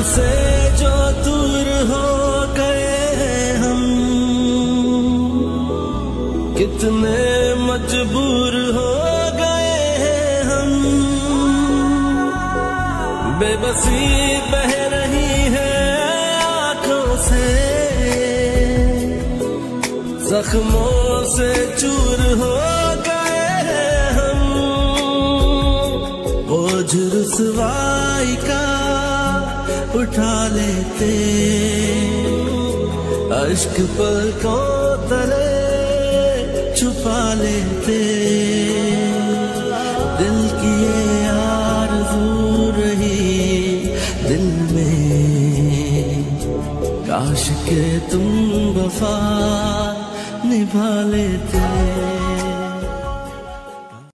से जो दूर हो गए हम, कितने मजबूर हो गए हैं हम। बेबसी बह रही है आंखों से, जख्मों से चूर हो गए हैं हम। बोझ रुसवाई का उठा लेते, अश्क पलकों तले छुपा लेते। दिल की ये आरज़ू रही दिल में, काश के तुम वफा निभा लेते।